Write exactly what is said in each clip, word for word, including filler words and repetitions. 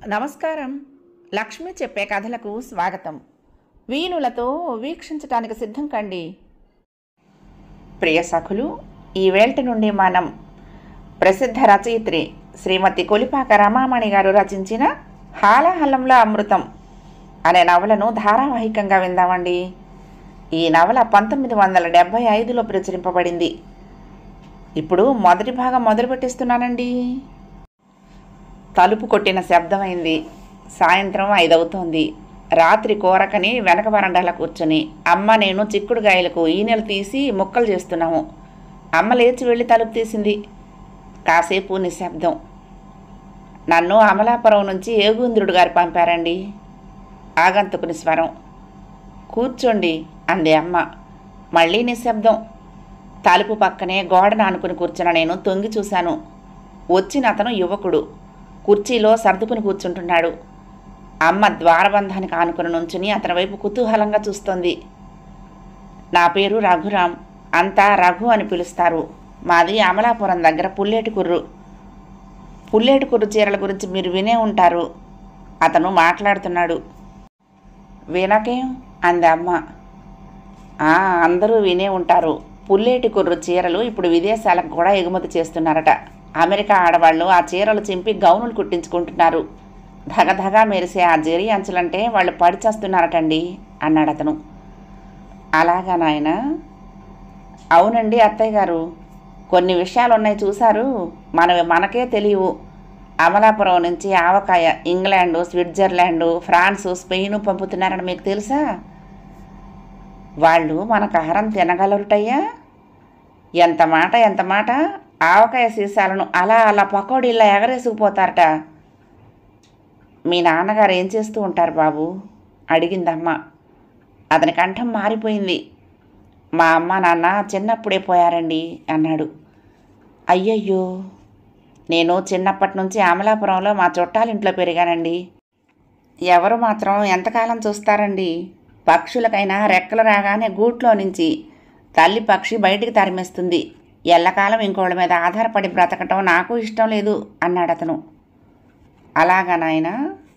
నమస్కారం. లక్ష్మి చెప్పే కథలకు స్వాగతం. వీణులతో వీక్షించటానికి సిద్ధం కండి. ప్రియ సఖులు, ఈ వేల్టి నుండి మనం ప్రసిద్ధ రచయిత్రి శ్రీమతి కొలిపాక రమామణి గారు రచించిన హాలాహలంలో అమృతం అనే నవలను ధారావాహికంగా విందామండి. ఈ నవల పంతొమ్మిది వందల డెబ్భై ఐదులో ప్రచురింపబడింది. ఇప్పుడు మొదటి భాగం మొదలు పెట్టిస్తున్నానండి. తలుపు కొట్టిన శబ్దమైంది. సాయంత్రం ఐదవుతోంది. రాత్రి కోరకని వెనక వరండాలో కూర్చొని అమ్మ నేను చిక్కుడుగాయలకు ఈనెలు తీసి ముక్కలు చేస్తున్నాము. అమ్మ లేచి వెళ్ళి తలుపు తీసింది. కాసేపు నిశ్శబ్దం. నన్ను అమలాపురం నుంచి ఏగుంద్రుడు గారు పంపారండి. ఆగంతుకుని స్వరం. కూర్చోండి అంది అమ్మ. మళ్ళీ నిశ్శబ్దం. తలుపు పక్కనే గోడను ఆనుకుని కూర్చున్న నేను తొంగి చూశాను. వచ్చిన అతను యువకుడు. కుర్చీలో సర్దుకుని కూర్చుంటున్నాడు. అమ్మ ద్వారబంధానికి ఆనుకుని నుంచుని అతని వైపు కుతూహలంగా చూస్తోంది. నా పేరు రఘురాం. అంతా రఘు అని పిలుస్తారు. మాది అమలాపురం దగ్గర పుల్లేటికుర్రు. పుల్లేటికుర్రు చీరల గురించి మీరు వినే ఉంటారు. అతను మాట్లాడుతున్నాడు. వినకేం అంది అమ్మ. అందరూ వినే ఉంటారు. పుల్లేటికుర్రు చీరలు ఇప్పుడు విదేశాలకు కూడా ఎగుమతి చేస్తున్నారట. అమెరికా ఆడవాళ్ళు ఆ చీరలు చింపి గౌనులు కుట్టించుకుంటున్నారు. ధగధగా మెరిసే ఆ జెరీ అంచులంటే వాళ్ళు పడిచేస్తున్నారటండి అన్నాడు అతను. అలాగా నాయన? అవునండి అత్తయ్య గారు. కొన్ని విషయాలు ఉన్నాయి చూశారు, మన మనకే తెలియవు. అమలాపురం నుంచి avakaya England, Switzerland, France, Spain పంపుతున్నారని మీకు తెలుసా? వాళ్ళు మనకు ఆహారం తినగలరుటయ్యా. ఎంత మాట ఎంత మాట! ఆవకాయ సీసాలను అలా అలా పకోడీలా ఎగరేసుకుపోతారట. మీ నాన్నగారు ఏం చేస్తూ ఉంటారు బాబు అడిగిందమ్మ. అతని కంఠం మారిపోయింది. మా అమ్మ నాన్న చిన్నప్పుడే పోయారండి అన్నాడు. అయ్యయ్యో, నేను చిన్నప్పటి నుంచి అమలాపురంలో మా చుట్టాలింట్లో పెరిగానండి. ఎవరు మాత్రం ఎంతకాలం చూస్తారండి? పక్షులకైనా రెక్కలు రాగానే గూట్లో నుంచి తల్లి పక్షి బయటికి తరిమేస్తుంది. ఎల్లకాలం ఇంకోళ్ళ మీద ఆధారపడి బ్రతకటం నాకు ఇష్టం లేదు అన్నాడు అతను. అలాగా నాయనా?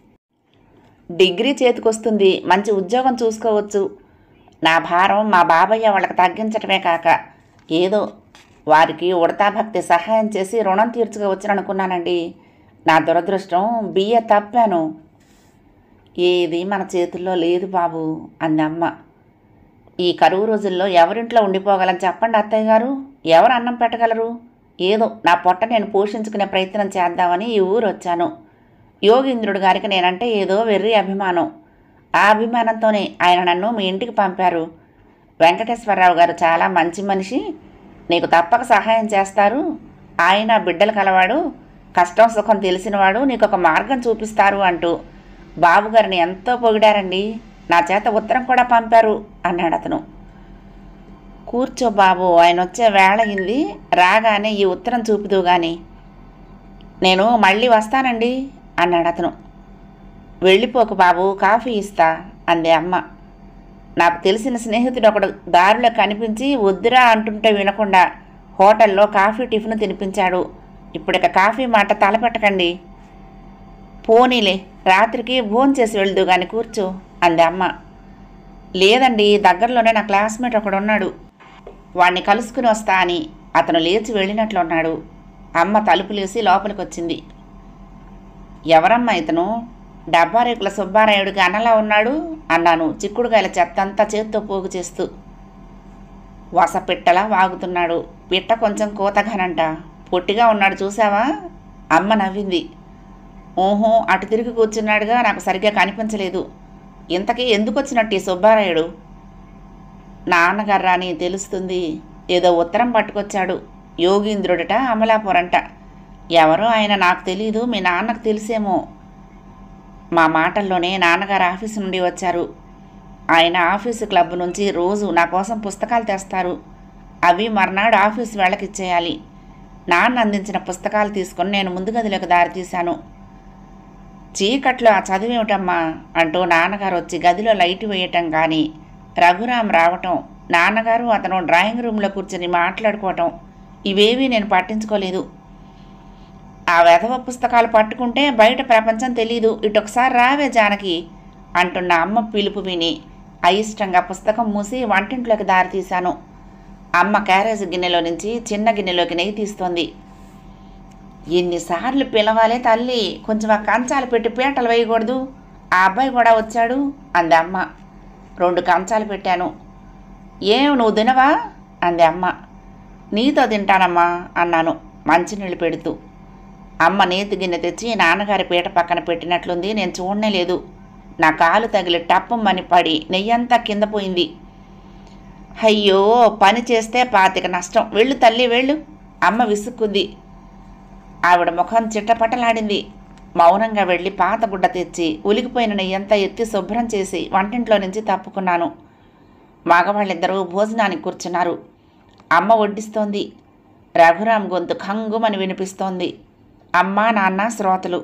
డిగ్రీ చేతికొస్తుంది, మంచి ఉద్యోగం చూసుకోవచ్చు. నా భారం మా బాబయ్య వాళ్ళకి తగ్గించటమే కాక ఏదో వారికి ఉడతాభక్తి సహాయం చేసి రుణం తీర్చుకోవచ్చును అనుకున్నానండి. నా దురదృష్టం బిఏ తప్పాను. ఏది మన చేతుల్లో లేదు బాబు అంది అమ్మ. ఈ కరువు రోజుల్లో ఎవరింట్లో ఉండిపోగలని చెప్పండి అత్తయ్య గారు. ఎవరు అన్నం పెట్టగలరు? ఏదో నా పొట్ట నేను పోషించుకునే ప్రయత్నం చేద్దామని ఈ ఊరు వచ్చాను. యోగీంద్రుడు గారికి నేనంటే ఏదో వెర్రి అభిమానం. ఆ అభిమానంతోనే ఆయన నన్ను మీ ఇంటికి పంపారు. వెంకటేశ్వరరావు గారు చాలా మంచి మనిషి, నీకు తప్పక సహాయం చేస్తారు. ఆయన బిడ్డలు కలవాడు, కష్టం సుఖం తెలిసినవాడు, నీకు ఒక మార్గం చూపిస్తారు అంటూ బాబుగారిని ఎంతో పొగిడారండి. నా చేత ఉత్తరం కూడా పంపారు అన్నాడు అతను. కూర్చో బాబు, ఆయన వచ్చే వేళ అయింది. రాగానే ఈ ఉత్తరం చూపుదు గాని. నేను మళ్ళీ వస్తానండి అన్నాడు అతను. వెళ్ళిపోకు బాబు, కాఫీ ఇస్తా అంది అమ్మ. నాకు తెలిసిన స్నేహితుడు ఒకడు దారిలో కనిపించి వద్దురా అంటుంటే వినకుండా హోటల్లో కాఫీ టిఫిన్ తినిపించాడు. ఇప్పుడిక కాఫీ మాట తలపెట్టకండి. పోనీలే, రాత్రికి భోంచేసి వెళ్దు గాని కూర్చో అంది అమ్మ. లేదండి, దగ్గరలోనే నా క్లాస్మేట్ ఒకడున్నాడు, వాణ్ణి కలుసుకుని వస్తా అని అతను లేచి వెళ్ళినట్లున్నాడు. అమ్మ తలుపులేసి లోపలికి వచ్చింది. ఎవరమ్మా ఇతను? డబ్బారేకుల సుబ్బారాయుడికి అన్నలా ఉన్నాడు అన్నాను చిక్కుడుగాయల చెత్తంతా చేత్తో పోగు చేస్తూ. వసపిట్టలా వాగుతున్నాడు. పిట్ట కొంచెం కోతగానంట. పొట్టిగా ఉన్నాడు చూసావా? అమ్మ నవ్వింది. ఓహో, అటు తిరిగి కూర్చున్నాడుగా, నాకు సరిగ్గా కనిపించలేదు. ఇంతకీ ఎందుకు వచ్చినట్టు ఈ సుబ్బారాయుడు? నాన్నగారు రాని తెలుస్తుంది. ఏదో ఉత్తరం పట్టుకొచ్చాడు. యోగీంద్రుడట, అమలాపురంట. ఎవరో ఆయన నాకు తెలీదు, మీ నాన్నకు తెలిసేమో. మా మాటల్లోనే నాన్నగారు ఆఫీసు నుండి వచ్చారు. ఆయన ఆఫీసు క్లబ్ నుంచి రోజు నా కోసం పుస్తకాలు తెస్తారు. అవి మర్నాడు ఆఫీసు వేళకి ఇచ్చేయాలి. నాన్న అందించిన పుస్తకాలు తీసుకొని నేను ముందు గదిలోకి దారితీశాను. చీకట్లో ఆ చదివేమిటమ్మా అంటూ నాన్నగారు వచ్చి గదిలో లైట్ వేయటం కానీ, రఘురాం రావటం, నాన్నగారు అతను డ్రాయింగ్ రూమ్లో కూర్చొని మాట్లాడుకోవటం, ఇవేవీ నేను పట్టించుకోలేదు. ఆ వెధవ పుస్తకాలు పట్టుకుంటే బయట ప్రపంచం తెలీదు. ఇటొకసారి రావే జానకి అంటున్న అమ్మ పిలుపు విని అయిష్టంగా పుస్తకం మూసి వంటింట్లోకి దారితీశాను. అమ్మ క్యారేజ్ గిన్నెలో నుంచి చిన్న గిన్నెలోకి నెయ్యి తీస్తోంది. ఎన్నిసార్లు పిలవాలే తల్లి, కొంచెం ఆ కంచాలు పెట్టి పీటలు వేయకూడదు, ఆ అబ్బాయి కూడా వచ్చాడు అంది అమ్మ. రెండు కంచాలు పెట్టాను. ఏం నువ్వు తినవా అంది అమ్మ. నీతో తింటానమ్మా అన్నాను మంచినీళ్ళు పెడుతూ. అమ్మ నేతి గిన్నె తెచ్చి నాన్నగారి పీట పక్కన పెట్టినట్లుంది. నేను చూడనే లేదు. నా కాలు తగిలి టప్పమని పడి నెయ్యంతా కింద పోయింది. అయ్యో, పని చేస్తే పాతిక నష్టం. వెళ్ళు తల్లి వెళ్ళు అమ్మ విసుక్కుంది. ఆవిడ ముఖం చిట్టపట్టలాడింది. మౌనంగా వెళ్ళి పాత గుడ్డ తెచ్చి ఉలికిపోయిన నెయ్యంతా ఎత్తి శుభ్రం చేసి వంటింట్లో నుంచి తప్పుకున్నాను. మగవాళ్ళిద్దరూ భోజనానికి కూర్చున్నారు. అమ్మ వడ్డిస్తోంది. రఘురాం గొంతు ఖంగుమని వినిపిస్తోంది. అమ్మ నాన్న శ్రోతలు.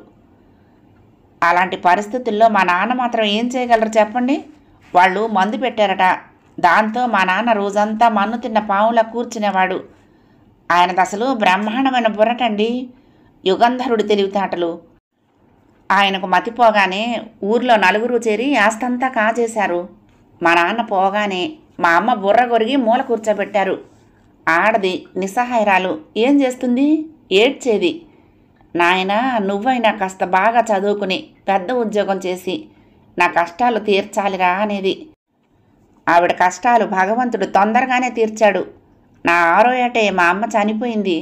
అలాంటి పరిస్థితుల్లో మా నాన్న మాత్రం ఏం చేయగలరు చెప్పండి? వాళ్ళు మందు పెట్టారట. దాంతో మా నాన్న రోజంతా మన్ను తిన్న పావులా కూర్చునేవాడు. ఆయనది అసలు బ్రహ్మాండమైన బుర్రటండి. యుగంధరుడి తెలివితేటలు. ఆయనకు మతిపోగానే ఊర్లో నలుగురు చేరి ఆస్తంతా కాజేశారు. మా నాన్న పోగానే మా అమ్మ బుర్ర కొరిగి మూల కూర్చోబెట్టారు. ఆడది నిస్సహాయరాలు. ఏం చేస్తుంది? ఏడ్చేది. నాయనా, నువ్వైనా కాస్త బాగా చదువుకుని పెద్ద ఉద్యోగం చేసి నా కష్టాలు తీర్చాలిరా అనేది. ఆవిడ కష్టాలు భగవంతుడు తొందరగానే తీర్చాడు. నా ఆరో ఏటే మా అమ్మ చనిపోయింది.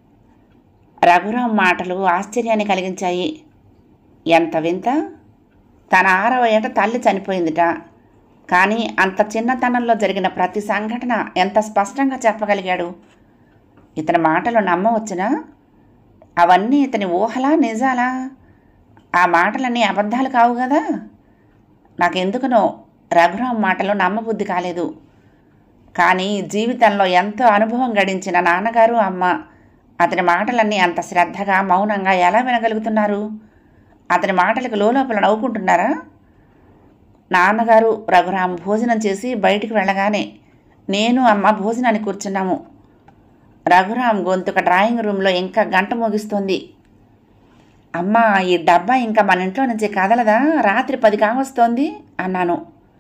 రఘురాం మాటలు ఆశ్చర్యాన్ని కలిగించాయి. ఎంత వింత! తన ఆరవ ఏట తల్లి చనిపోయిందిట. కానీ అంత చిన్నతనంలో జరిగిన ప్రతి సంఘటన ఎంత స్పష్టంగా చెప్పగలిగాడు. ఇతని మాటలు నమ్మవచ్చునా? అవన్నీ ఇతని ఊహలా నిజాలా? ఆ మాటలన్నీ అబద్ధాలు కావు కదా? నాకెందుకునో రఘురాం మాటలు నమ్మబుద్ధి కాలేదు. కానీ జీవితంలో ఎంతో అనుభవం గడించిన నాన్నగారు అమ్మ అతని మాటలన్నీ అంత శ్రద్ధగా మౌనంగా ఎలా వినగలుగుతున్నారు? అతని మాటలకు లోలోపల నవ్వుకుంటున్నారా? నాన్నగారు రఘురాం భోజనం చేసి బయటికి వెళ్ళగానే నేను అమ్మ భోజనానికి కూర్చున్నాము. రఘురాం గొంతుక డ్రాయింగ్ రూమ్లో ఇంకా గంట మోగిస్తోంది. అమ్మ, ఈ డబ్బా ఇంకా మన ఇంట్లో నుంచి కదలదా? రాత్రి పది కావస్తోంది అన్నాను.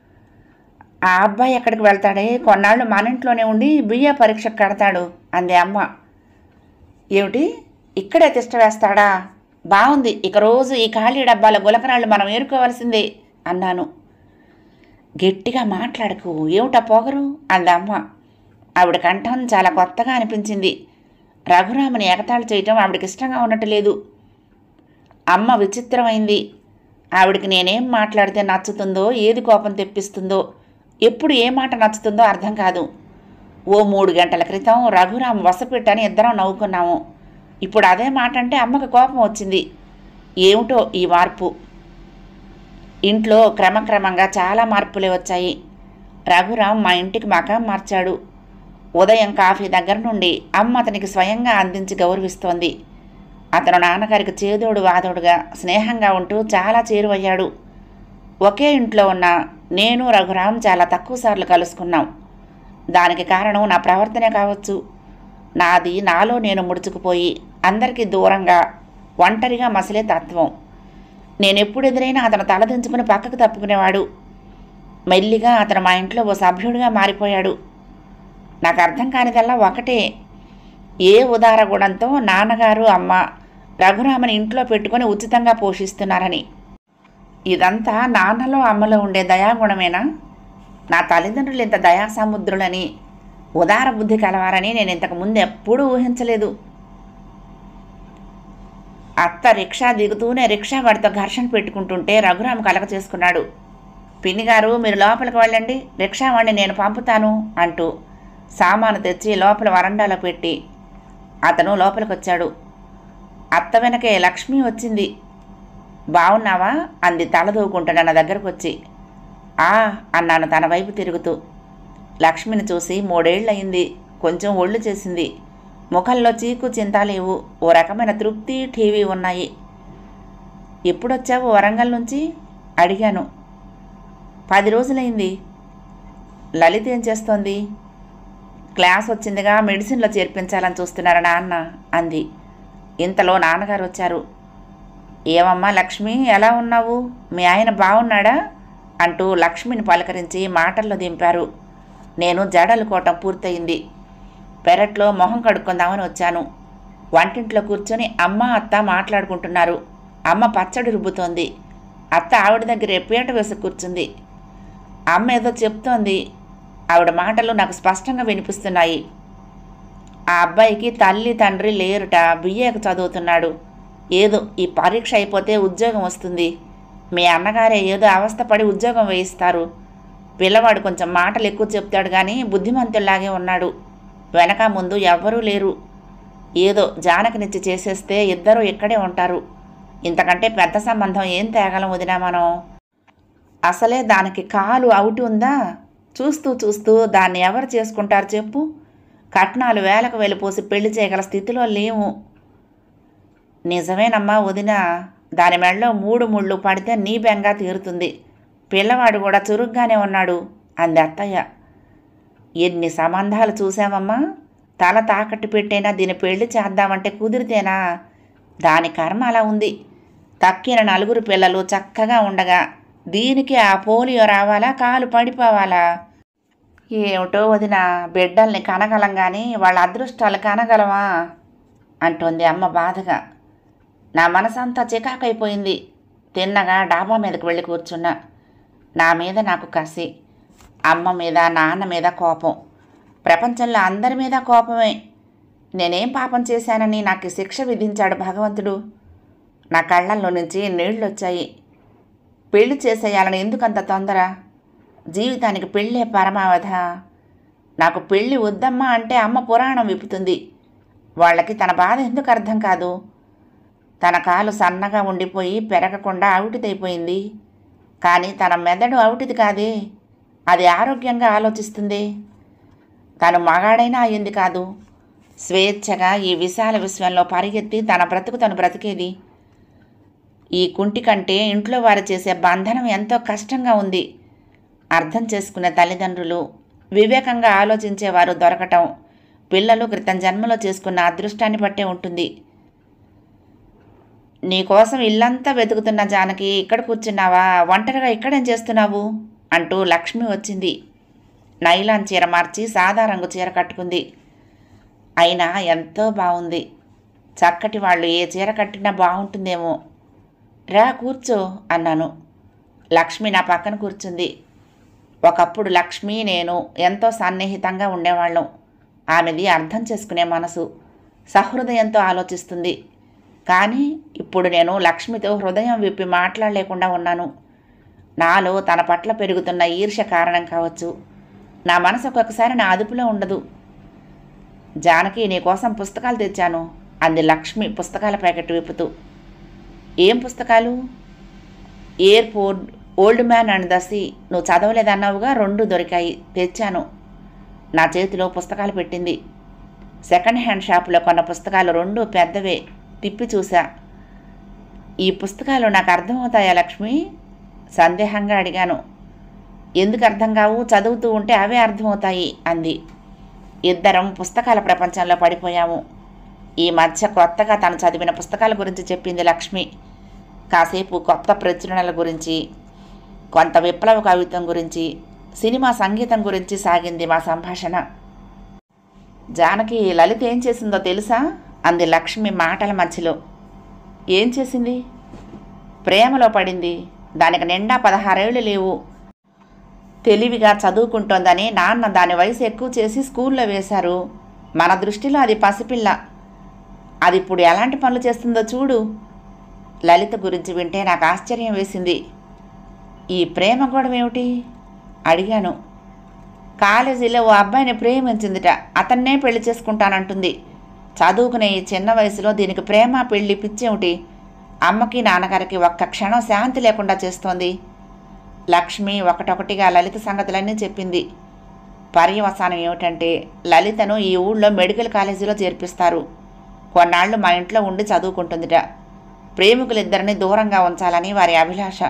ఆ అబ్బాయి ఎక్కడికి వెళ్తాడే? కొన్నాళ్ళు మన ఇంట్లోనే ఉండి బిఏ పరీక్షకు కడతాడు అంది అమ్మ. ఏమిటి, ఇక్కడే తిష్ట వేస్తాడా? బాగుంది, ఇక రోజు ఈ ఖాళీ డబ్బాల గులకరాళ్ళు మనం ఏరుకోవాల్సిందే అన్నాను. గట్టిగా మాట్లాడకు, ఏమిటా పోగరు అంది అమ్మ. ఆవిడ కంఠం చాలా కొత్తగా అనిపించింది. రఘురాముని ఎగతాళి చేయటం ఆవిడకి ఇష్టంగా ఉన్నట్టు లేదు. అమ్మ విచిత్రమైంది. ఆవిడికి నేనేం మాట్లాడితే నచ్చుతుందో, ఏది కోపం తెప్పిస్తుందో, ఎప్పుడు ఏ మాట నచ్చుతుందో అర్థం కాదు. ఓ మూడు గంటల క్రితం రఘురాం వసపెట్టని ఇద్దరం నవ్వుకున్నాము. ఇప్పుడు అదే మాట అంటే అమ్మకు కోపం వచ్చింది. ఏమిటో ఈ మార్పు. ఇంట్లో క్రమక్రమంగా చాలా మార్పులే వచ్చాయి. రఘురాం మా ఇంటికి మకాం మార్చాడు. ఉదయం కాఫీ దగ్గర నుండి అమ్మ అతనికి స్వయంగా అందించి గౌరవిస్తోంది. అతను నాన్నగారికి చేదోడు వాదోడుగా స్నేహంగా ఉంటూ చాలా చేరువయ్యాడు. ఒకే ఇంట్లో ఉన్న నేను రఘురాం చాలా తక్కువ సార్లు కలుసుకున్నాం. దానికి కారణం నా ప్రవర్తనే కావచ్చు. నాది నాలో నేను ముడుచుకుపోయి అందరికీ దూరంగా ఒంటరిగా మసిలే తత్వం. నేనెప్పుడు ఎదురైనా అతను తలదించుకుని పక్కకు తప్పుకునేవాడు. మెల్లిగా అతను మా ఇంట్లో ఓ సభ్యుడిగా మారిపోయాడు. నాకు అర్థం కానిదల్లా ఒకటే, ఏ ఉదార గుణంతో నాన్నగారు అమ్మ రఘురామని ఇంట్లో పెట్టుకొని ఉచితంగా పోషిస్తున్నారని. ఇదంతా నాన్నలో అమ్మలో ఉండే దయాగుణమేనా? నా తల్లిదండ్రులు ఇంత దయాసముద్రులని, ఉదార బుద్ధి కలవారని నేను ఇంతకు ముందు ఎప్పుడూ ఊహించలేదు. అత్త రిక్షా దిగుతూనే రిక్షా వాడితో ఘర్షణ పెట్టుకుంటుంటే రఘురామ్ కలగ చేసుకున్నాడు. పిన్నిగారు, మీరు లోపలికి వెళ్ళండి, రిక్షా వాడిని నేను పంపుతాను అంటూ సామాను తెచ్చి లోపల వరండాలో పెట్టి అతను లోపలికి వచ్చాడు. అత్త వెనకే లక్ష్మి వచ్చింది. బావున్నావా అంది తలదూకుంటున్న నా దగ్గరకు వచ్చి. ఆ అన్నాను తన వైపు తిరుగుతూ. లక్ష్మిని చూసి మూడేళ్లయింది. కొంచెం ఒళ్ళు చేసింది. ముఖంలో చీకు చింత లేవు. ఓ రకమైన తృప్తి, టీవీ ఉన్నాయి. ఎప్పుడొచ్చావు వరంగల్ నుంచి అడిగాను. పది రోజులైంది. లలిత ఏం చేస్తోంది? క్లాస్ వచ్చిందిగా, మెడిసిన్లో చేర్పించాలని చూస్తున్నారు నాన్న అంది. ఇంతలో నాన్నగారు వచ్చారు. ఏమమ్మా లక్ష్మి, ఎలా ఉన్నావు? మీ ఆయన బాగున్నాడా అంటూ లక్ష్మిని పలకరించి మాటల్లో దింపారు. నేను జడలుకోవటం పూర్తయింది. పెరట్లో మొహం కడుక్కుందామని వచ్చాను. వంటింట్లో కూర్చొని అమ్మ అత్త మాట్లాడుకుంటున్నారు. అమ్మ పచ్చడి రుబ్బుతోంది. అత్త ఆవిడ దగ్గరే పీట వేసి కూర్చుంది. అమ్మ ఏదో చెప్తోంది. ఆవిడ మాటలు నాకు స్పష్టంగా వినిపిస్తున్నాయి. ఆ అబ్బాయికి తల్లి తండ్రి లేరుట, బిఏకి చదువుతున్నాడు. ఏదో ఈ పరీక్ష అయిపోతే ఉద్యోగం వస్తుంది. మీ అన్నగారే ఏదో అవస్థపడి ఉద్యోగం వేయిస్తారు. పిల్లవాడు కొంచెం మాటలు ఎక్కువ చెప్తాడు కానీ బుద్ధిమంతుల్లాగే ఉన్నాడు. వెనక ముందు ఎవ్వరూ లేరు. ఏదో జానకినిచ్చి చేసేస్తే ఇద్దరూ ఇక్కడే ఉంటారు. ఇంతకంటే పెద్ద సంబంధం ఏం తేగలం వదినా మనం? అసలే దానికి కాలు అవుటి ఉందా? చూస్తూ చూస్తూ దాన్ని ఎవరు చేసుకుంటారు చెప్పు? కట్నాలు వేలకు వెళ్ళిపోసి పెళ్లి చేయగల స్థితిలో లేవు. నిజమేనమ్మా వదిన, దాని మెడలో మూడు ముళ్ళు పడితే నీ బెంగా తీరుతుంది. పిల్లవాడు కూడా చురుగ్గానే ఉన్నాడు అంది అత్తయ్య. ఎన్ని సంబంధాలు చూసామమ్మా, తల తాకట్టు పెట్టైనా దీన్ని పెళ్లి చేద్దామంటే కుదిరితేనా? దాని కర్మ అలా ఉంది. తక్కిన నలుగురు పిల్లలు చక్కగా ఉండగా దీనికి ఆ పోలియో రావాలా, కాలు పడిపోవాలా? ఏమిటో వదిన, బిడ్డల్ని కనగలం కానీ వాళ్ళ అదృష్టాలు కనగలమా అంటోంది అమ్మ బాధగా. నా మనసంతా చికాకైపోయింది. తిన్నగా డాబా మీదకు వెళ్ళి కూర్చున్నా. నా మీద నాకు కసి, అమ్మ మీద నాన్న మీద కోపం. ప్రపంచంలో అందరి మీద కోపమే. నేనేం పాపం చేశానని నాకు శిక్ష విధించాడు భగవంతుడు? నా కళ్ళల్లో నుంచి నీళ్ళు వచ్చాయి. పెళ్లి చేసేయాలని ఎందుకంత తొందర? జీవితానికి పెళ్ళే పరమావధ. నాకు పెళ్ళి వద్దమ్మా అంటే అమ్మ పురాణం విప్పుతుంది. వాళ్ళకి తన బాధ ఎందుకు అర్థం కాదు? తన కాలు సన్నగా ఉండిపోయి పెరగకుండా అవిటిదైపోయింది. కానీ తన మెదడు అవిటిది కాదే, అది ఆరోగ్యంగా ఆలోచిస్తుంది. తను మగాడైనా అయ్యింది కాదు. స్వేచ్ఛగా ఈ విశాల విశ్వంలో పరిగెత్తి తన బ్రతుకు తను బ్రతికేది. ఈ కుంటి కంటే ఇంట్లో వారు చేసే బంధనం ఎంతో కష్టంగా ఉంది. అర్థం చేసుకునే తల్లిదండ్రులు, వివేకంగా ఆలోచించేవారు దొరకటం పిల్లలు క్రితం జన్మలో చేసుకున్న అదృష్టాన్ని బట్టే ఉంటుంది. నీకోసం ఇల్లంతా వెతుకుతున్న జానకి, ఇక్కడ కూర్చున్నావా? ఒంటరిగా ఇక్కడేం చేస్తున్నావు అంటూ లక్ష్మి వచ్చింది. నైలాన్ చీర మార్చి సాదా రంగు చీర కట్టుకుంది. అయినా ఎంతో బాగుంది. చక్కటి వాళ్ళు ఏ చీర కట్టినా బాగుంటుందేమో. రా కూర్చో అన్నాను. లక్ష్మి నా పక్కన కూర్చుంది. ఒకప్పుడు లక్ష్మి నేను ఎంతో సన్నిహితంగా ఉండేవాళ్ళం. ఆమెది అర్థం చేసుకునే మనసు, సహృదయంతో ఆలోచిస్తుంది. కానీ ఇప్పుడు నేను లక్ష్మితో హృదయం విప్పి మాట్లాడలేకుండా ఉన్నాను. నాలో తన పట్ల పెరుగుతున్న ఈర్ష్య కారణం కావచ్చు. నా మనసు ఒక్కొక్కసారి నా అదుపులో ఉండదు. జానకి, నీకోసం పుస్తకాలు తెచ్చాను అంది లక్ష్మి పుస్తకాల ప్యాకెట్ విప్పుతూ. ఏం పుస్తకాలు? Airport, old man and the sea. నువ్వు చదవలేదన్నావుగా, రెండు దొరికాయి, తెచ్చాను. నా చేతిలో పుస్తకాలు పెట్టింది. సెకండ్ హ్యాండ్ షాపులో కొన్న పుస్తకాలు రెండు పెద్దవే. తిప్పి చూసా. ఈ పుస్తకాలు నాకు అర్థమవుతాయా లక్ష్మి? సందేహంగా అడిగాను. ఎందుకు అర్థం కావు? చదువుతూ ఉంటే అవే అర్థమవుతాయి అంది. ఇద్దరం పుస్తకాల ప్రపంచంలో పడిపోయాము. ఈ మధ్య కొత్తగా తను చదివిన పుస్తకాల గురించి చెప్పింది లక్ష్మి. కాసేపు కొత్త ప్రచురణల గురించి, కొంత విప్లవ కవిత్వం గురించి, సినిమా సంగీతం గురించి సాగింది మా సంభాషణ. జానకి, లలిత ఏం చేసిందో తెలుసా అంది లక్ష్మి మాటల మధ్యలో. ఏం చేసింది? ప్రేమలో పడింది. దానికి నిండా పదహారేళ్ళు లేవు. తెలివిగా చదువుకుంటోందని నాన్న దాని వయసు ఎక్కువ చేసి స్కూల్లో వేశారు. మన దృష్టిలో అది పసిపిల్ల. అది ఇప్పుడు ఎలాంటి పనులు చేస్తుందో చూడు. లలిత గురించి వింటే నాకు ఆశ్చర్యం వేసింది. ఈ ప్రేమ గొడవ ఏమిటి అడిగాను. కాలేజీలో ఓ అబ్బాయిని ప్రేమించిందిట. అతన్నే పెళ్లి చేసుకుంటానంటుంది. చదువుకునే ఈ చిన్న వయసులో దీనికి ప్రేమ పెళ్లి పిచ్చేమిటి? అమ్మకి నాన్నగారికి ఒక్క క్షణం శాంతి లేకుండా చేస్తోంది. లక్ష్మి ఒకటొకటిగా లలిత సంగతులన్నీ చెప్పింది. పర్యవసానం ఏమిటంటే లలితను ఈ ఊళ్ళో మెడికల్ కాలేజీలో చేర్పిస్తారు. కొన్నాళ్లు మా ఇంట్లో ఉండి చదువుకుంటుందిట. ప్రేమికులిద్దరిని దూరంగా ఉంచాలని వారి అభిలాష.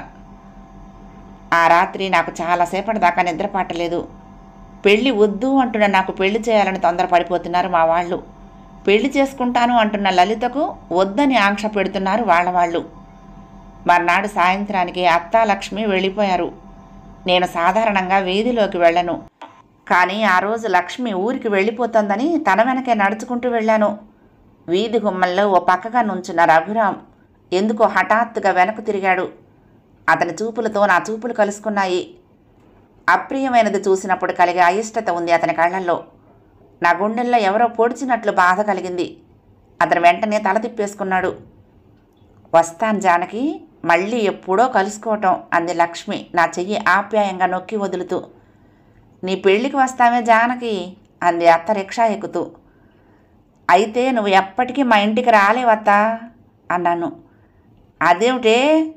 ఆ రాత్రి నాకు చాలాసేపటి దాకా నిద్రపట్టలేదు. పెళ్లి వద్దు అంటున్న నాకు పెళ్లి చేయాలని తొందరపడిపోతున్నారు మా వాళ్ళు. పెళ్లి చేసుకుంటాను అంటున్న లలితకు వద్దని ఆంక్ష పెడుతున్నారు వాళ్ళవాళ్ళు. మర్నాడు సాయంత్రానికి అత్తా లక్ష్మి వెళ్ళిపోయారు. నేను సాధారణంగా వీధిలోకి వెళ్ళను, కానీ ఆ రోజు లక్ష్మి ఊరికి వెళ్ళిపోతుందని తన వెనకే నడుచుకుంటూ వెళ్ళాను. వీధి గుమ్మల్లో ఓ పక్కగా నుంచున్న రఘురాం ఎందుకో హఠాత్తుగా వెనక్కు తిరిగాడు. అతని చూపులతో నా చూపులు కలుసుకున్నాయి. అప్రియమైనది చూసినప్పుడు కలిగే అయిష్టత ఉంది అతని కళ్ళల్లో. నా గుండెల్లో ఎవరో పొడిచినట్లు బాధ కలిగింది. అతను వెంటనే తల తిప్పేసుకున్నాడు. వస్తాను జానకి, మళ్ళీ ఎప్పుడో కలుసుకోవటం అంది లక్ష్మి నా చెయ్యి ఆప్యాయంగా నొక్కి వదులుతూ. నీ పెళ్ళికి వస్తామే జానకి అంది అత్త రిక్షా ఎక్కుతూ. అయితే నువ్వు ఎప్పటికీ మా ఇంటికి రాలేవత్తా అన్నాను. అదేమిటే?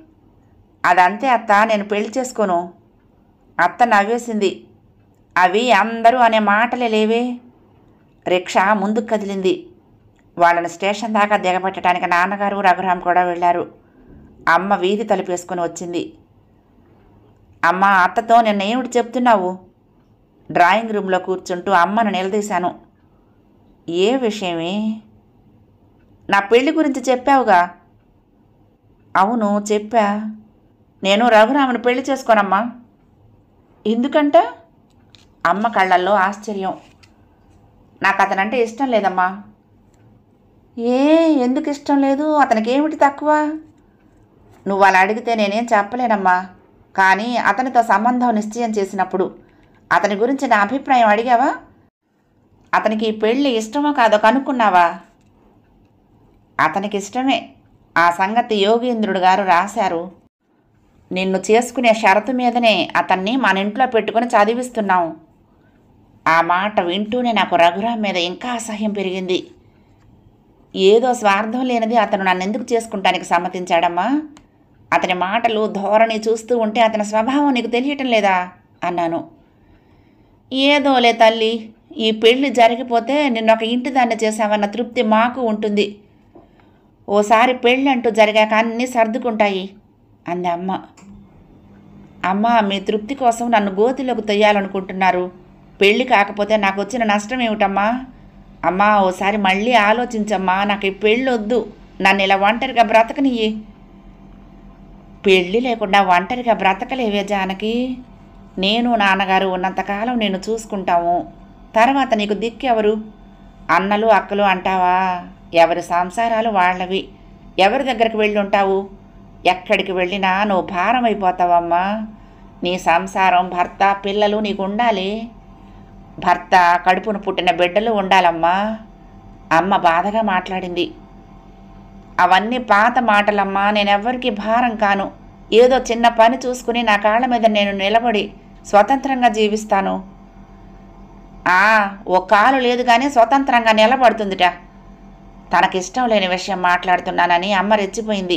అదంతే అత్త, నేను పెళ్లి చేసుకోను. అత్త నవ్వేసింది. అవి అందరూ అనే మాటలే లేవే. రిక్షా ముందుకు కదిలింది. వాళ్ళని స్టేషన్ దాకా దిగబెట్టడానికి నాన్నగారు రఘురాం కూడా వెళ్ళారు. అమ్మ వీధి తలుపేసుకొని వచ్చింది. అమ్మ, అత్తతో నిన్నేమిటి చెప్తున్నావు? డ్రాయింగ్ రూమ్లో కూర్చుంటూ అమ్మను నిలదీశాను. ఏ విషయమే? నా పెళ్లి గురించి చెప్పావుగా. అవును చెప్పా. నేను రఘురాముని పెళ్లి చేసుకోనమ్మా. ఎందుకంట? అమ్మ కళ్ళల్లో ఆశ్చర్యం. నాకు అతనంటే ఇష్టం లేదమ్మా. ఏ ఎందుకు ఇష్టం లేదు? అతనికి ఏమిటి తక్కువ? నువ్వు అలా అడిగితే నేనేం చెప్పలేనమ్మా. కానీ అతనితో సంబంధం నిశ్చయం చేసినప్పుడు అతని గురించి నా అభిప్రాయం అడిగావా? అతనికి ఈ పెళ్ళి ఇష్టమో కాదో కనుక్కున్నావా? అతనికి ఇష్టమే. ఆ సంగతి యోగేంద్రుడు గారు రాశారు. నిన్ను చేసుకునే షరతు మీదనే అతన్ని మన ఇంట్లో పెట్టుకుని చదివిస్తున్నాం. ఆ మాట వింటూనే నాకు రఘురాం మీద ఇంకా అసహ్యం పెరిగింది. ఏదో స్వార్థం లేనిది అతను నన్ను ఎందుకు చేసుకుంటానికి సమ్మతించాడమ్మా? అతని మాటలు ధోరణి చూస్తూ ఉంటే అతని స్వభావం నీకు తెలియటం లేదా అన్నాను. ఏదోలే తల్లి, ఈ పెళ్లి జరిగిపోతే నిన్నొక ఇంటి దాన్ని చేశావన్న తృప్తి మాకు ఉంటుంది. ఓసారి పెళ్ళి అంటూ జరిగాక అన్నీ సర్దుకుంటాయి అంది అమ్మ. అమ్మ, మీ తృప్తి కోసం నన్ను గోతిలోకి తొయ్యాలనుకుంటున్నారు. పెళ్ళి కాకపోతే నాకు వచ్చిన నష్టం ఏమిటమ్మా? అమ్మా, ఓసారి మళ్ళీ ఆలోచించమ్మా. నాకు ఈ పెళ్ళి వద్దు. నన్ను ఇలా ఒంటరిగా బ్రతకనియ్యి. పెళ్ళి లేకుండా ఒంటరిగా బ్రతకలేవే జానకి. నేను నాన్నగారు ఉన్నంతకాలం నేను చూసుకుంటాము. తర్వాత నీకు దిక్కెవరు? అన్నలు అక్కలు అంటావా? ఎవరి సంసారాలు వాళ్ళవి. ఎవరి దగ్గరికి వెళ్ళి ఉంటావు? ఎక్కడికి వెళ్ళినా నువ్వు భారం అయిపోతావమ్మా. నీ సంసారం, భర్త, పిల్లలు నీకు ఉండాలి. భర్త, కడుపును పుట్టిన బిడ్డలు ఉండాలమ్మా. అమ్మ బాధగా మాట్లాడింది. అవన్నీ పాత మాటలమ్మా. నేనెవ్వరికీ భారం కాను. ఏదో చిన్న పని చూసుకుని నా కాళ్ళ మీద నేను నిలబడి స్వతంత్రంగా జీవిస్తాను. ఆ ఓ కాలు లేదు కానీ స్వతంత్రంగా నిలబడుతుందిట. తనకిష్టం లేని విషయం మాట్లాడుతున్నానని అమ్మ రెచ్చిపోయింది.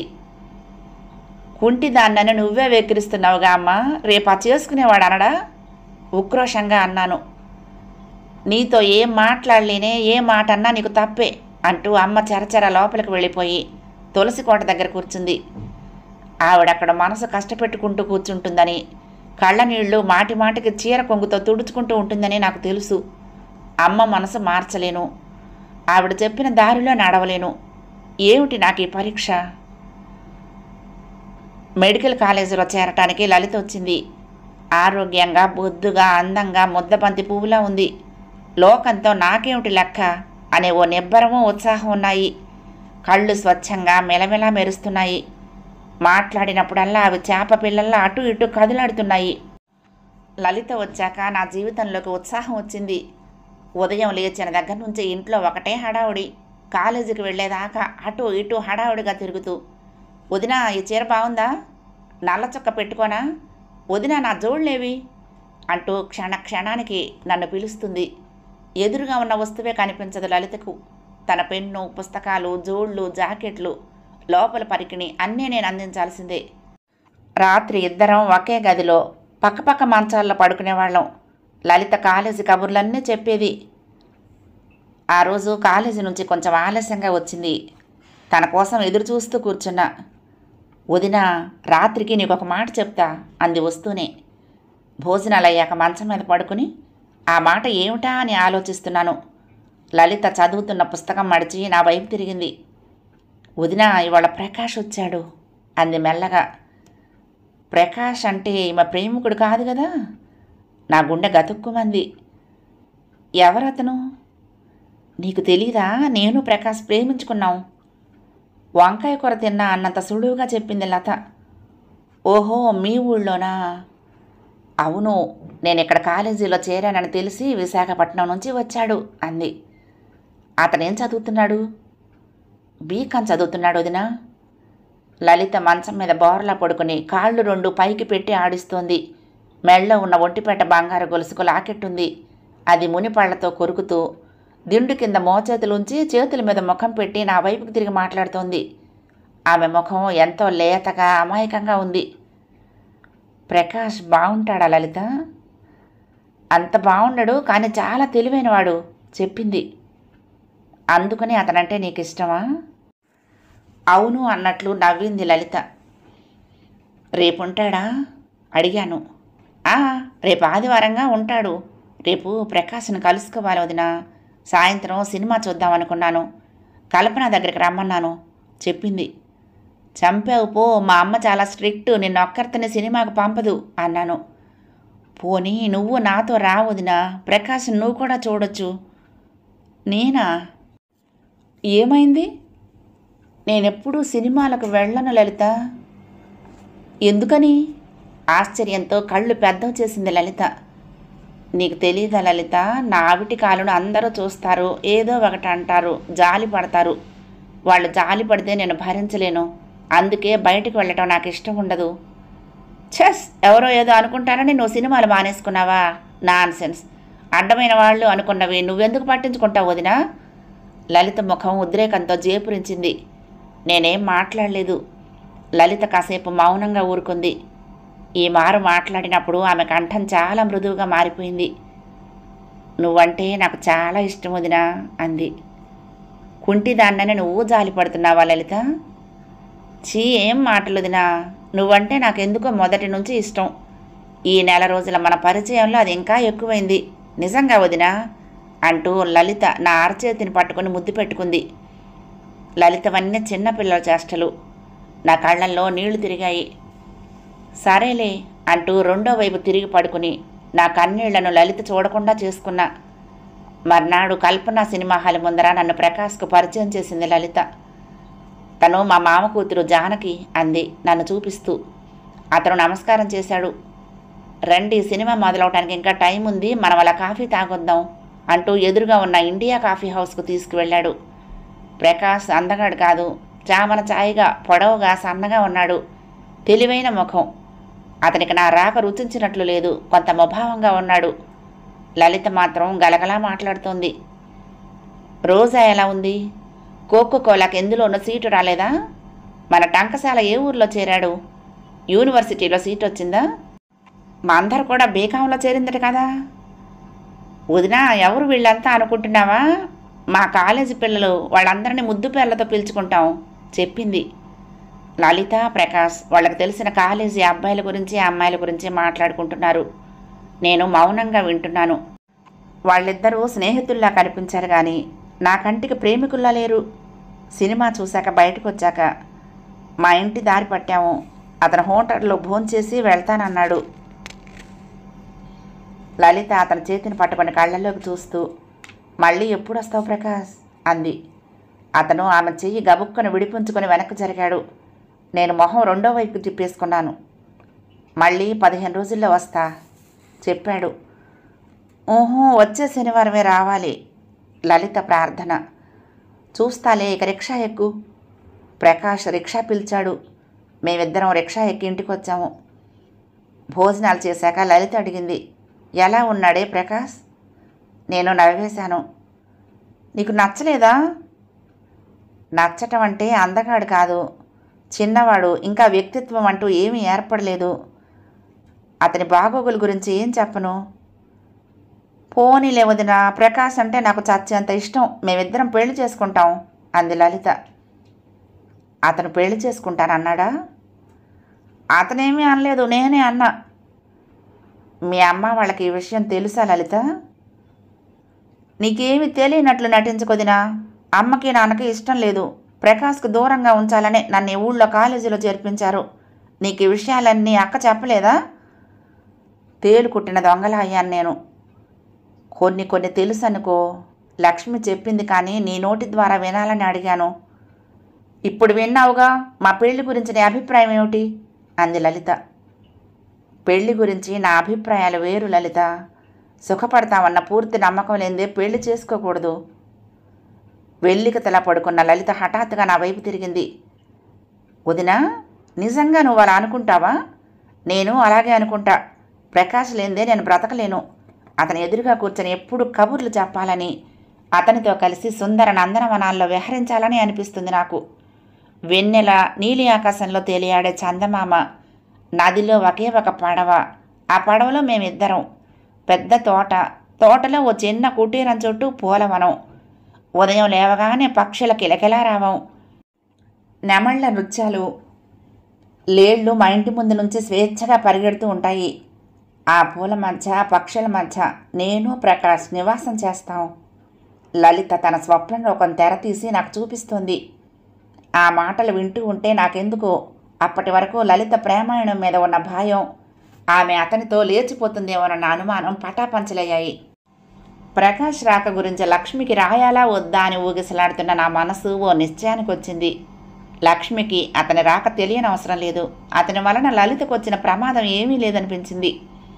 కుంటిదాన్నని నువ్వే వెక్కిరిస్తున్నావుగా అమ్మ. రేపా చేసుకునేవాడు అనడా? ఉక్రోషంగా అన్నాను. నీతో ఏం మాట్లాడలేనే, ఏ మాట అన్నా నీకు తప్పే అంటూ అమ్మ చెరచెర లోపలికి వెళ్ళిపోయి తులసి కోట దగ్గర కూర్చుంది. ఆవిడక్కడ మనసు కష్టపెట్టుకుంటూ కూర్చుంటుందని, కళ్ళ నీళ్లు మాటి మాటికి చీర కొంగుతో తుడుచుకుంటూ ఉంటుందని నాకు తెలుసు. అమ్మ మనసు మార్చలేను. ఆవిడ చెప్పిన దారిలో నడవలేను. ఏమిటి నాకు ఈ పరీక్ష? మెడికల్ కాలేజీలో చేరటానికి లలిత వచ్చింది. ఆరోగ్యంగా, బొద్దుగా, అందంగా, ముద్దబంతి పువ్వులా ఉంది. లోకంతో నాకేమిటి లెక్క అనే ఓ నిబ్బరము, ఉత్సాహం ఉన్నాయి. కళ్ళు స్వచ్ఛంగా మెలమెలా మెరుస్తున్నాయి. మాట్లాడినప్పుడల్లా అవి చేప పిల్లల్లా అటు ఇటు కదులాడుతున్నాయి. లలిత వచ్చాక నా జీవితంలోకి ఉత్సాహం వచ్చింది. ఉదయం లేచిన దగ్గర నుంచి ఇంట్లో ఒకటే హడావుడి. కాలేజీకి వెళ్ళేదాకా అటు ఇటు హడావుడిగా తిరుగుతూ, వదినా ఈ చీర బాగుందా? నల్ల చొక్క పెట్టుకోనా? వదినా నా జోళ్ళేవి అంటూ క్షణ క్షణానికి నన్ను పిలుస్తుంది. ఎదురుగా ఉన్న వస్తువే కనిపించదు లలితకు. తన పెన్ను, పుస్తకాలు, జోళ్ళు, జాకెట్లు, లోపల పరికిణి అన్నీ నేను అందించాల్సిందే. రాత్రి ఇద్దరం ఒకే గదిలో పక్కపక్క మంచాల్లో పడుకునేవాళ్ళం. లలిత కాలేజీ కబుర్లన్నీ చెప్పేది. ఆ రోజు కాలేజీ నుంచి కొంచెం ఆలస్యంగా వచ్చింది. తన కోసం ఎదురు చూస్తూ కూర్చున్నా. వదినా, రాత్రికి నీకు ఒక మాట చెప్తా అంది వస్తూనే. భోజనాలు అయ్యాక మంచం మీద పడుకుని ఆ మాట ఏమిటా అని ఆలోచిస్తున్నాను. లలిత చదువుతున్న పుస్తకం మడిచి నా వైపు తిరిగింది. వదినా, ఇవాళ ప్రకాష్ వచ్చాడు అంది మెల్లగా. ప్రకాష్ అంటే ఈమె ప్రేమికుడు కాదు కదా? నా గుండె గతుక్కుమంది. ఎవరతను? నీకు తెలీదా? నేను ప్రకాష్ ప్రేమించుకున్నాం. వంకాయ కూర తిన్నా అన్నంత సులువుగా చెప్పింది లత. ఓహో, మీ ఊళ్ళోనా? అవును, నేను ఇక్కడ కాలేజీలో చేరానని తెలిసి విశాఖపట్నం నుంచి వచ్చాడు అంది. అతనేం చదువుతున్నాడు? బీకాం చదువుతున్నాడు వదినా. లలిత మంచం మీద బోర్లా పడుకుని కాళ్ళు రెండు పైకి పెట్టి ఆడిస్తోంది. మెళ్ళో ఉన్న ఒంటిపేట బంగారు గొలుసుకు లాకెట్టుంది. అది మునిపళ్లతో కొరుకుతూ దిండు కింద మోచేతులుంచి చేతుల మీద ముఖం పెట్టి నా వైపుకు తిరిగి మాట్లాడుతోంది. ఆమె ముఖం ఎంతో లేతగా అమాయకంగా ఉంది. ప్రకాష్ బాగుంటాడా లలిత? అంత బాగుండడు, కానీ చాలా తెలివైనవాడు చెప్పింది. అందుకని అతనంటే నీకు ఇష్టమా? అవును అన్నట్లు నవ్వింది లలిత. రేపుంటాడా అడిగాను. ఆ రేపు ఆదివారంగా ఉంటాడు. రేపు ప్రకాష్ను కలుసుకోవాలి వదినా. సాయంత్రం సినిమా చూద్దామనుకున్నాను. కల్పన దగ్గరికి రమ్మన్నాను చెప్పింది. చంపావు పో, మా అమ్మ చాలా స్ట్రిక్ట్, నిన్నొక్కరితోనే సినిమాకు పంపదు అన్నాను. పోనీ నువ్వు నాతో రా వదినా, ప్రకాష్ నువ్వు కూడా చూడొచ్చు. నేనా? ఏమైంది? నేనెప్పుడూ సినిమాలకు వెళ్ళను లలిత. ఎందుకని? ఆశ్చర్యంతో కళ్ళు పెద్దవి చేసింది లలిత. నీకు తెలీదా లలిత, నా ఆవిటి కాలును అందరూ చూస్తారు, ఏదో ఒకటి అంటారు, జాలి పడతారు. వాళ్ళు జాలి పడితే నేను భరించలేను. అందుకే బయటికి వెళ్ళటం నాకు ఇష్టం ఉండదు. ఛస్, ఎవరో ఏదో అనుకుంటారని నువ్వు సినిమాలు మానేసుకున్నావా? Non sense. అడ్డమైన వాళ్ళు అనుకున్నవి నువ్వెందుకు పట్టించుకుంటావు వదినా? లలిత ముఖం ఉద్రేకంతో జేపురించింది. నేనేం మాట్లాడలేదు. లలిత కాసేపు మౌనంగా ఊరుకుంది. ఈ మారు మాట్లాడినప్పుడు ఆమె కంఠం చాలా మృదువుగా మారిపోయింది. నువ్వంటే నాకు చాలా ఇష్టం వదినా అంది. కుంటిదాన్నని నువ్వు జాలి పడుతున్నావా లలిత? చీ, ఏం మాటలు వదినా. నువ్వంటే నాకెందుకో మొదటి నుంచి ఇష్టం. ఈ నెల రోజుల మన పరిచయంలో అది ఇంకా ఎక్కువైంది. నిజంగా వదినా అంటూ లలిత నా అరచేతిని పట్టుకుని ముద్దు పెట్టుకుంది. లలితవన్నీ చిన్నపిల్లల చేష్టలు. నా కళ్ళల్లో నీళ్లు తిరిగాయి. సరేలే అంటూ రెండో వైపు తిరిగి పడుకుని నా కన్నీళ్లను లలిత చూడకుండా చేసుకున్నా. మర్నాడు కల్పన సినిమా హాల్ ముందర నన్ను ప్రకాష్కు పరిచయం చేసింది లలిత. తను మా మామ కూతురు జానకి అంది నన్ను చూపిస్తూ. అతను నమస్కారం చేశాడు. రండి, సినిమా మొదలవటానికి ఇంకా టైం ఉంది, మనం అలా కాఫీ తాగొద్దాం అంటూ ఎదురుగా ఉన్న ఇండియా కాఫీ హౌస్కు తీసుకువెళ్ళాడు. ప్రకాష్ అందగాడు కాదు, చామన ఛాయిగా పొడవుగా సన్నగా ఉన్నాడు. తెలివైన ముఖం. అతనికి నా రాక రుచించినట్లు లేదు, కొంత ముభావంగా ఉన్నాడు. లలిత మాత్రం గలగలా మాట్లాడుతోంది. రోజా ఎలా ఉంది? కోకో కోలాకి ఎందులోనూ సీటు రాలేదా? మన టంకశాల ఏ ఊర్లో చేరాడు? యూనివర్సిటీలో సీట్ వచ్చిందా? మా అందరు కూడా బీకాంలో చేరిందట కదా. వదినా, ఎవరు వీళ్ళంతా అనుకుంటున్నావా? మా కాలేజీ పిల్లలు, వాళ్ళందరినీ ముద్దు పేర్లతో పిలుచుకుంటాం చెప్పింది. లలిత, ప్రకాష్ వాళ్ళకి తెలిసిన కాలేజీ అబ్బాయిల గురించి అమ్మాయిల గురించి మాట్లాడుకుంటున్నారు. నేను మౌనంగా వింటున్నాను. వాళ్ళిద్దరూ స్నేహితుల్లా కనిపించారు కానీ నా కంటికి ప్రేమికుల్లా లేరు. సినిమా చూశాక బయటకు వచ్చాక మా ఇంటి దారి పట్టాము. అతను హోటల్లో భోంచేసి వెళ్తానన్నాడు. లలిత అతని చేతిని పట్టుకుని కళ్ళల్లోకి చూస్తూ, మళ్ళీ ఎప్పుడు వస్తావు ప్రకాష్ అంది. అతను ఆమె చెయ్యి గబుక్కుని విడిపించుకొని వెనక్కి జరిగాడు. నేను మొహం రెండో వైపుకి తిప్పేసుకున్నాను. మళ్ళీ పదిహేను రోజుల్లో వస్తా చెప్పాడు. ఊహూ, వచ్చే శనివారమే రావాలి. లలిత ప్రార్థన. చూస్తాలే, ఇక రిక్షా ఎక్కు. ప్రకాష్ రిక్షా పిలిచాడు. మేమిద్దరం రిక్షా ఎక్కి ఇంటికి వచ్చాము. భోజనాలు చేశాక లలిత అడిగింది, ఎలా ఉన్నాడే ప్రకాష్? నేను నవ్వేశాను. నీకు నచ్చలేదా? నచ్చటం అంటే అందగాడు కాదు, చిన్నవాడు, ఇంకా వ్యక్తిత్వం అంటూ ఏమీ ఏర్పడలేదు. అతని బాగోగుల గురించి ఏం చెప్పను. పోనీలే వదినా, ప్రకాష్ అంటే నాకు చచ్చేంత ఇష్టం. మేమిద్దరం పెళ్లి చేసుకుంటాం అంది లలిత. అతను పెళ్లి చేసుకుంటానన్నాడా? అతనేమీ అనలేదు, నేనే అన్నా. మీ అమ్మ వాళ్ళకి ఈ విషయం తెలుసా లలిత? నీకేమీ తెలియనట్లు నటించుకొదినా. అమ్మకి నాన్నకి ఇష్టం లేదు. ప్రకాష్కు దూరంగా ఉంచాలని నన్ను ఈ ఊళ్ళో కాలేజీలో చేర్పించారు. నీకు ఈ విషయాలన్నీ అక్క చెప్పలేదా? తేలు కుట్టిన దొంగలా అయ్యాను నేను. కొన్ని కొన్ని తెలుసు అనుకో. లక్ష్మి చెప్పింది కానీ నీ నోటి ద్వారా వినాలని అడిగాను. ఇప్పుడు విన్నావుగా. మా పెళ్లి గురించి నీ అభిప్రాయం ఏమిటి అంది లలిత. పెళ్లి గురించి నా అభిప్రాయాలు వేరు లలిత. సుఖపడతామన్న పూర్తి నమ్మకం లేదే పెళ్లి చేసుకోకూడదు. వెల్లికతలా పడుకున్న లలిత హఠాత్తుగా నా వైపు తిరిగింది. వదినా, నిజంగా నువ్వు అలా అనుకుంటావా? నేను అలాగే అనుకుంటా. ప్రకాష్ లేదే నేను బ్రతకలేను. అతని ఎదురుగా కూర్చొని ఎప్పుడు కబుర్లు చెప్పాలని, అతనితో కలిసి సుందర నందనవనాల్లో విహరించాలని అనిపిస్తుంది నాకు. వెన్నెల నీలి ఆకాశంలో తేలియాడే చందమామ, నదిలో ఒకే ఒక పడవ, ఆ పడవలో మేమిద్దరం. పెద్ద తోట, తోటలో ఓ చిన్న కుటీరం చుట్టూ పూలవనం. ఉదయం లేవగానే పక్షుల కిలకిలారావం, నెమళ్ల నృత్యాలు. లేళ్లు మా ఇంటి ముందు నుంచి స్వేచ్ఛగా పరిగెడుతూ ఉంటాయి. ఆ పూల మధ్య, పక్షుల మధ్య నేను ప్రకాష్ నివాసం చేస్తాం. లలిత తన స్వప్నంలోకం తెర తీసి నాకు చూపిస్తుంది. ఆ మాటలు వింటూ ఉంటే నాకెందుకో అప్పటి వరకు లలిత ప్రేమాయణం మీద ఉన్న భయం, ఆమె అతనితో లేచిపోతుందేమోనన్న అనుమానం పటాపంచలయ్యాయి. ప్రకాష్ రాక గురించి లక్ష్మికి రాయాలా వద్దా అని ఊగిసలాడుతున్న నా మనసు ఓ నిశ్చయానికి వచ్చింది. లక్ష్మికి అతని రాక తెలియని అవసరం లేదు. అతని వలన లలితకు వచ్చిన ప్రమాదం ఏమీ లేదనిపించింది.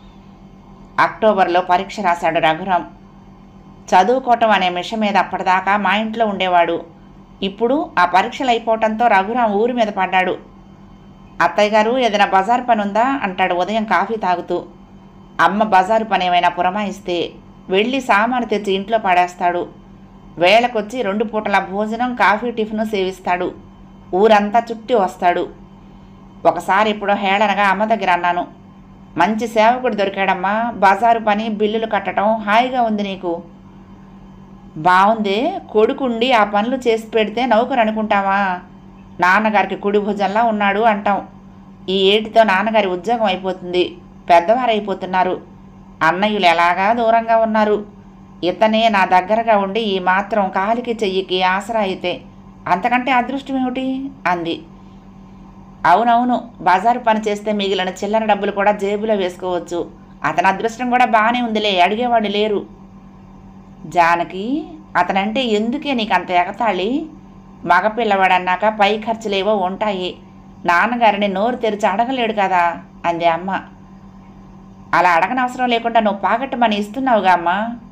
అక్టోబర్లో పరీక్ష రాశాడు రఘురాం. చదువుకోవటం అనే మిష మీద అప్పటిదాకా మా ఇంట్లో ఉండేవాడు. ఇప్పుడు ఆ పరీక్షలు అయిపోవటంతో రఘురాం ఊరి మీద పడ్డాడు. అత్తయ్య గారు ఏదైనా బజారు పని ఉందా అంటాడు ఉదయం కాఫీ తాగుతూ. అమ్మ బజారు పని ఏమైనా పురమాయిస్తే వెళ్ళి సామాను తెచ్చి ఇంట్లో పడేస్తాడు. వేళకొచ్చి రెండు పూటల భోజనం, కాఫీ, టిఫిన్ సేవిస్తాడు. ఊరంతా చుట్టి వస్తాడు. ఒకసారి ఎప్పుడో హేళనగా అమ్మ దగ్గర అన్నాను, మంచి సేవకుడు దొరికాడమ్మా. బజారు పని, బిల్లులు కట్టడం హాయిగా ఉంది నీకు. బాగుందే, కొడుకుండి ఆ పనులు చేసి పెడితే నౌకరు అనుకుంటావా? నాన్నగారికి కుడి భుజంలా ఉన్నాడు అంటాం. ఈ ఏటితో నాన్నగారి ఉద్యోగం అయిపోతుంది. పెద్దవారైపోతున్నారు. అన్నయ్యలు ఎలాగా దూరంగా ఉన్నారు. ఇతనే నా దగ్గరగా ఉండి ఈ మాత్రం కాలికి చెయ్యికి ఆసరా అయితే అంతకంటే అదృష్టం ఏమిటి అంది. అవునవును, బజారు పని చేస్తే మిగిలిన చిల్లర డబ్బులు కూడా జేబులో వేసుకోవచ్చు. అతని అదృష్టం కూడా బాగానే ఉందిలే, అడిగేవాడు లేరు. జానకి, అతనంటే ఎందుకే నీకు అంత ఎగతాళి? మగపిల్లవాడన్నాక పై ఖర్చులేవో ఉంటాయి. నాన్నగారిని నోరు తెరిచి అడగలేడు కదా అంది అమ్మ. అలా అడగనవసరం లేకుండా నువ్వు పాగట్టమని ఇస్తున్నావుగా అమ్మా.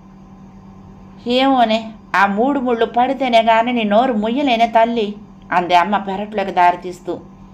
ఏమోనే, ఆ మూడు ముళ్ళు పడితేనే కానీ నీ నోరు ముయ్యలేనే తల్లి అంది అమ్మ పెరట్లోకి దారితీస్తూ.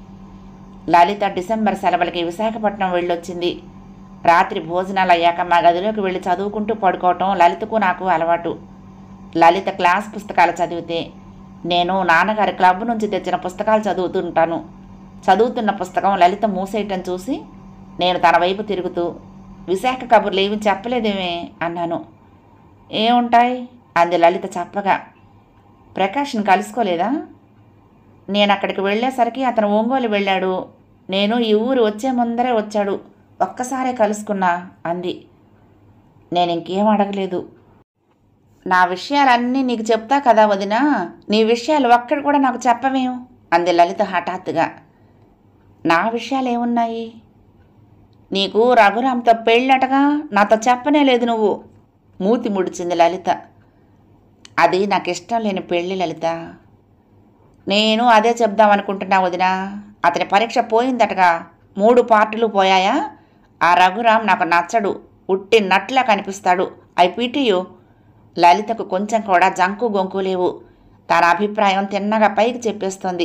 లలిత డిసెంబర్ సెలవులకి విశాఖపట్నం వెళ్ళొచ్చింది. రాత్రి భోజనాలు అయ్యాక మా గదిలోకి వెళ్ళి చదువుకుంటూ పడుకోవటం లలితకు నాకు అలవాటు. లలిత క్లాస్ పుస్తకాలు చదివితే నేను నాన్నగారి క్లబ్ నుంచి తెచ్చిన పుస్తకాలు చదువుతుంటాను. చదువుతున్న పుస్తకం లలిత మూసేయటం చూసి నేను తన వైపు తిరుగుతూ, విశాఖ కబుర్లు ఏమి చెప్పలేదేమే అన్నాను. ఏముంటాయి అంది లలిత చెప్పగా. ప్రకాష్ని కలుసుకోలేదా? నేను అక్కడికి వెళ్ళేసరికి అతను ఒంగోలు వెళ్ళాడు. నేను ఈ ఊరు వచ్చే ముందరే వచ్చాడు. ఒక్కసారే కలుసుకున్నా అంది. నేను ఇంకేం అడగలేదు. నా విషయాలన్నీ నీకు చెప్తా కదా వదినా, నీ విషయాలు ఒక్కడు కూడా నాకు చెప్పవేం అంది లలిత హఠాత్తుగా. నా విషయాలు ఏమున్నాయి? నీకు రఘురాంతో పెళ్ళటగా నాతో చెప్పనే లేదు నువ్వు. మూతి ముడిచింది లలిత. అది నాకు ఇష్టం లేని పెళ్ళి లలిత. నేను అదే చెప్దామనుకుంటున్నా వదినా. అతని పరీక్ష పోయిందటగా. మూడు పార్టీలు పోయాయా? ఆ రఘురాం నాకు నచ్చడు. ఉట్టి నట్లా కనిపిస్తాడు. ఐ పీటీయు. లలితకు కొంచెం కూడా జంకు గొంకు లేవు. తన అభిప్రాయం తిన్నగా పైకి చెప్పేస్తోంది.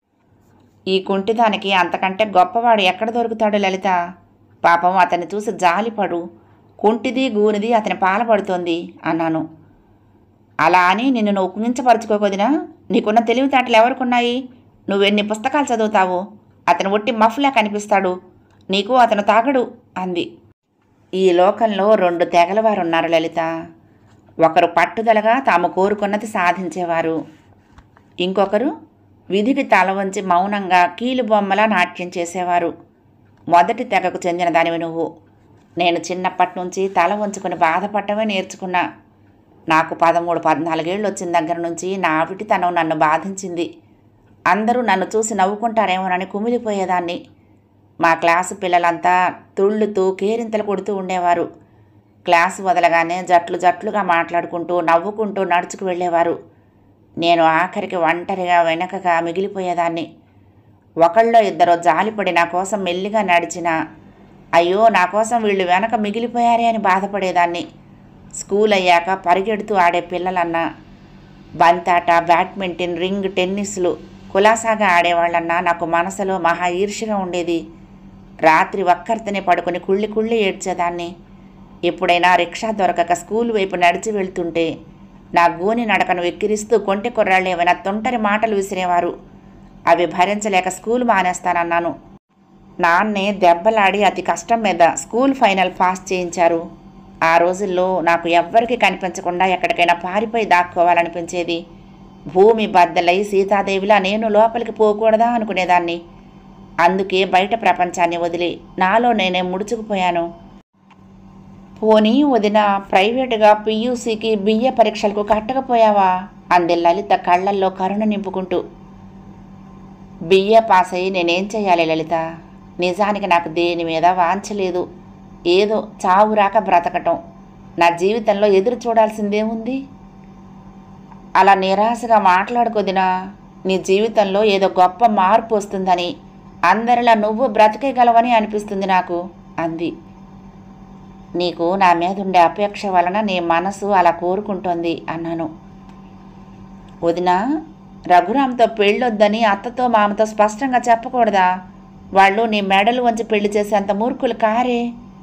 ఈ కుంటిదానికి అంతకంటే గొప్పవాడు ఎక్కడ దొరుకుతాడు లలిత? పాపం అతన్ని చూసి జాలిపడు. కుంటిది గూనిది అతని పాలపడుతోంది అన్నాను. అలా అని నిన్ను నువ్వు కుంగించపరుచుకోకొదినా. నీకున్న తెలివితేటలు ఎవరికున్నాయి? నువ్వెన్ని పుస్తకాలు చదువుతావు? అతను ఒట్టి మఫ్లా కనిపిస్తాడు. నీకు అతను తాగడు అంది. ఈ లోకంలో రెండు తెగలవారున్నారు లలిత. ఒకరు పట్టుదలగా తాము కోరుకున్నది సాధించేవారు. ఇంకొకరు విధికి తల వంచి మౌనంగా కీలుబొమ్మలా నాట్యం చేసేవారు. మొదటి తెగకు చెందిన దానివి నువ్వు. నేను చిన్నప్పటి నుంచి తల వంచుకొని బాధపడటమే నేర్చుకున్నా. నాకు పదమూడు పద్నాలుగేళ్ళు వచ్చిన దగ్గర నుంచి నా అవిటితనం నన్ను బాధించింది. అందరూ నన్ను చూసి నవ్వుకుంటారేమోనని కుమిలిపోయేదాన్ని. మా క్లాసు పిల్లలంతా తుళ్ళుతూ కేరింతలు కొడుతూ ఉండేవారు. క్లాసు వదలగానే జట్లు జట్లుగా మాట్లాడుకుంటూ నవ్వుకుంటూ నడుచుకు వెళ్ళేవారు. నేను ఆఖరికి ఒంటరిగా వెనకగా మిగిలిపోయేదాన్ని. ఒకళ్ళో ఇద్దరో జాలిపడి నా కోసం మెల్లిగా నడిచినా అయ్యో నా కోసం వీళ్ళు వెనక మిగిలిపోయారే అని బాధపడేదాన్ని. స్కూల్ అయ్యాక పరిగెడుతూ ఆడే పిల్లలన్నా, బంతాట, బ్యాడ్మింటన్, రింగ్, టెన్నిస్లు కులాసాగా ఆడేవాళ్ళన్నా నాకు మనసులో మహా ఈర్ష్యగా ఉండేది. రాత్రి ఒక్కరితోనే పడుకొని కుళ్ళి కుళ్ళి ఏడ్చేదాన్ని. ఎప్పుడైనా రిక్షా దొరకక స్కూల్ వైపు నడిచి వెళ్తుంటే నా గోని నడకను వెక్కిరిస్తూ కొంటె కుర్రాళ్ళు ఏమైనా తొంటరి మాటలు విసిరేవారు. అవి భరించలేక స్కూల్ మానేస్తానన్నాను. నాన్నే దెబ్బలాడి అతి కష్టం మీద స్కూల్ ఫైనల్ పాస్ చేయించారు. ఆ రోజుల్లో నాకు ఎవ్వరికీ కనిపించకుండా ఎక్కడికైనా పారిపోయి దాక్కోవాలనిపించేది. భూమి బద్దలై సీతాదేవిలా నేను లోపలికి పోకూడదా అనుకునేదాన్ని. అందుకే బయట ప్రపంచాన్ని వదిలి నాలో నేనే ముడుచుకుపోయాను. పోనీ వదిన, ప్రైవేటుగా పియూసీకి బిఏ పరీక్షలకు కట్టకపోయావా అంది లలిత కళ్ళల్లో కరుణ నింపుకుంటూ. బిఏ పాస్ అయ్యి నేనేం చెయ్యాలి లలిత? నిజానికి నాకు దేని మీద వాంచలేదు. ఏదో చావు రాక బ్రతకటం. నా జీవితంలో ఎదురు చూడాల్సిందేముంది? అలా నిరాశగా మాట్లాడుకొదినా. నీ జీవితంలో ఏదో గొప్ప మార్పు వస్తుందని, అందరిలా నువ్వు బ్రతికేయగలవని అనిపిస్తుంది నాకు అంది. నీకు నా మీద ఉండే అపేక్ష వలన నీ మనసు అలా కోరుకుంటోంది అన్నాను. వదినా, రఘురామ్తో పెళ్ళొద్దని అత్తతో మామతో స్పష్టంగా చెప్పకూడదా? వాళ్ళు నీ మెడలు వంచి పెళ్లి చేసేంత మూర్ఖులు కారే.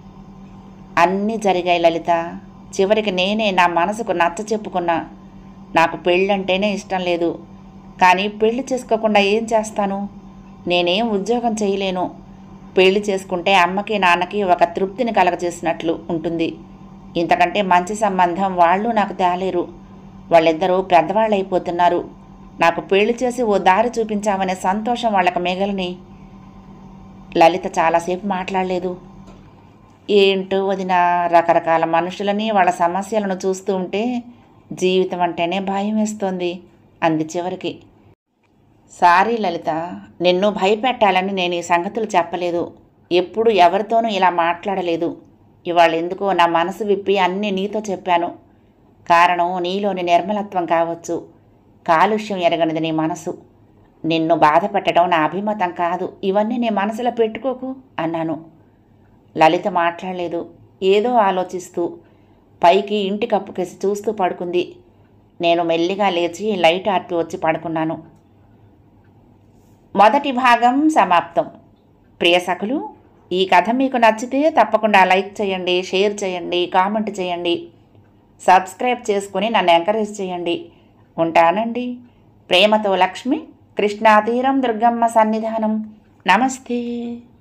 అన్నీ జరిగాయి లలిత. చివరికి నేనే నా మనసుకు నచ్చ చెప్పుకున్నా. నాకు పెళ్ళంటేనే ఇష్టం లేదు. కానీ పెళ్లి చేసుకోకుండా ఏం చేస్తాను? నేనేం ఉద్యోగం చేయలేను. పెళ్లి చేసుకుంటే అమ్మకి నాన్నకి ఒక తృప్తిని కలగజేసినట్లు ఉంటుంది. ఇంతకంటే మంచి సంబంధం వాళ్ళు నాకు తేలేరు. వాళ్ళిద్దరూ పెద్దవాళ్ళు అయిపోతున్నారు. నాకు పెళ్లి చేసి ఓ దారి చూపించామనే సంతోషం వాళ్ళకి మిగలని. లలిత చాలాసేపు మాట్లాడలేదు. ఏంటో వదిన, రకరకాల మనుషులని వాళ్ళ సమస్యలను చూస్తూ ఉంటే జీవితం అంటేనే భయం వేస్తోంది అంది చివరికి. సారీ లలిత, నిన్ను భయపెట్టాలని నేను ఈ సంగతులు చెప్పలేదు. ఎప్పుడు ఎవరితోనూ ఇలా మాట్లాడలేదు. ఇవాళ ఎందుకో నా మనసు విప్పి అన్నీ నీతో చెప్పాను. కారణం నీలోని నిర్మలత్వం కావచ్చు. కాలుష్యం ఎరగనిది నీ మనసు. నిన్ను బాధ పెట్టడం నా అభిమతం కాదు. ఇవన్నీ నీ మనసులో పెట్టుకోకు అన్నాను. లలిత మాట్లాడలేదు. ఏదో ఆలోచిస్తూ పైకి ఇంటి కప్పుకేసి చూస్తూ పడుకుంది. నేను మెల్లిగా లేచి లైట్ ఆర్పి వచ్చి పడుకున్నాను. మొదటి భాగం సమాప్తం. ప్రియ సఖులు, ఈ కథ మీకు నచ్చితే తప్పకుండా లైక్ చేయండి, షేర్ చేయండి, కామెంట్ చేయండి, సబ్స్క్రైబ్ చేసుకుని నన్ను ఎంకరేజ్ చేయండి. ఉంటానండి. ప్రేమతో లక్ష్మి, కృష్ణాతీరం దుర్గమ్మ సన్నిధానం. నమస్తే.